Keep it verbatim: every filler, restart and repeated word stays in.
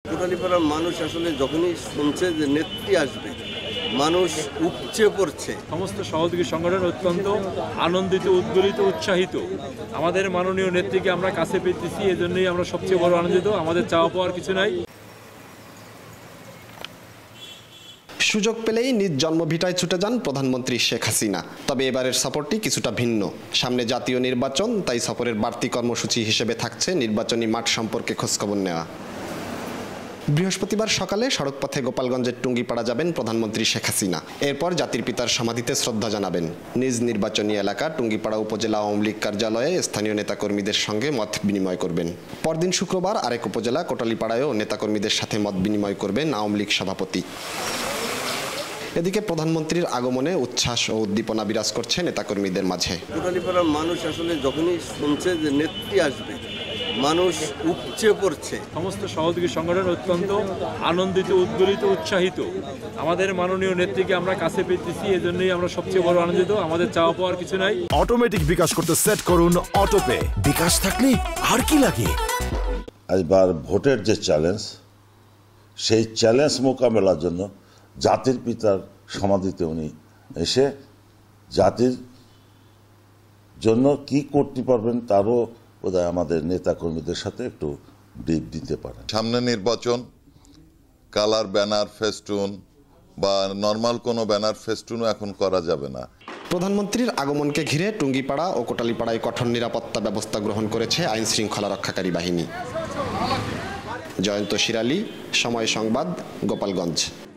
কোটালীপাড়ার মানুষ আসলে যখনই শুনছে যে নেত্রী আসবে, মানুষ উপচে পড়ছে। সমস্ত সহযোগী সংগঠন অত্যন্ত আনন্দিত, উদ্বেলিত, উৎসাহিত। আমাদের মাননীয় নেত্রীকে আমরা কাছে পেতেছি, এজন্যই আমরা সবচেয়ে বড় আনন্দিত। আমাদের চাওয়া পাওয়ার কিছু নাই। সুযোগ পেলেই নিজ জন্মভিটায় ছুটে যান প্রধানমন্ত্রী শেখ হাসিনা। তবে এবারের সফরটি কিছুটা ভিন্ন। সামনে জাতীয় নির্বাচন, তাই সফরের বাড়তি কর্মসূচি হিসেবে থাকছে নির্বাচনী মাঠ সম্পর্কে খোঁজখবর নেওয়া। বৃহস্পতিবার সকালে সড়কপথে গোপালগঞ্জের টুঙ্গিপাড়া যাবেন প্রধানমন্ত্রী শেখ হাসিনা। এরপর জাতির পিতার সমাধিতে শ্রদ্ধা জানাবেন। নিজ নির্বাচনী এলাকা টুঙ্গিপাড়া উপজেলা আওয়ামী লীগ কার্যালয়ে স্থানীয় নেতাকর্মীদের সঙ্গে মত বিনিময় করবেন। পরদিন শুক্রবার আরেক উপজেলা কোটালীপাড়ায়ও নেতাকর্মীদের সাথে মত বিনিময় করবেন আওয়ামী লীগ সভাপতি। এদিকে প্রধানমন্ত্রীর আগমনে উচ্ছ্বাস ও উদ্দীপনা বিরাজ করছে নেতাকর্মীদের মাঝে। কোটালীপাড়ার মানুষ আসলে যখনই শুনছে যে নেত্রী আসবে, মানুষ উপচে পড়ছে। সমস্ত সহযোগী সংগঠন অত্যন্ত আনন্দিত, উদ্বেলিত, উৎসাহিত। আমাদের মাননীয় নেত্রীকে আমরা কাছে পেতেছি, এজন্যই আমরা সবচেয়ে বড় আনন্দিত। আমাদের চাওয়া পাওয়ার কিছু নাই। অটোমেটিক বিকাশ করতে সেট করুন অটোপে। বিকাশ থাকলে আর কি লাগে। এবার ভোটের যে চ্যালেঞ্জ, সেই চ্যালেঞ্জ মোকাবেলার জন্য জাতির পিতার সমাধিতে উনি এসে জাতির জন্য কি করতে পারবেন তারও বোধহয় আমাদের নেতা কর্মীদের সাথে একটু ব্রিফ দিতে পারেন। সামনে নির্বাচন, কালার ব্যানার ফেস্টুন বা নর্মাল কোনো ব্যানার ফেস্টুনও এখন করা যাবে না। প্রধানমন্ত্রীর আগমনকে ঘিরে টুঙ্গিপাড়া ও কোটালীপাড়ায় কঠোর নিরাপত্তা ব্যবস্থা গ্রহণ করেছে আইন শৃঙ্খলা রক্ষাকারী বাহিনী। জয়ন্ত শিরালি, সময় সংবাদ, গোপালগঞ্জ।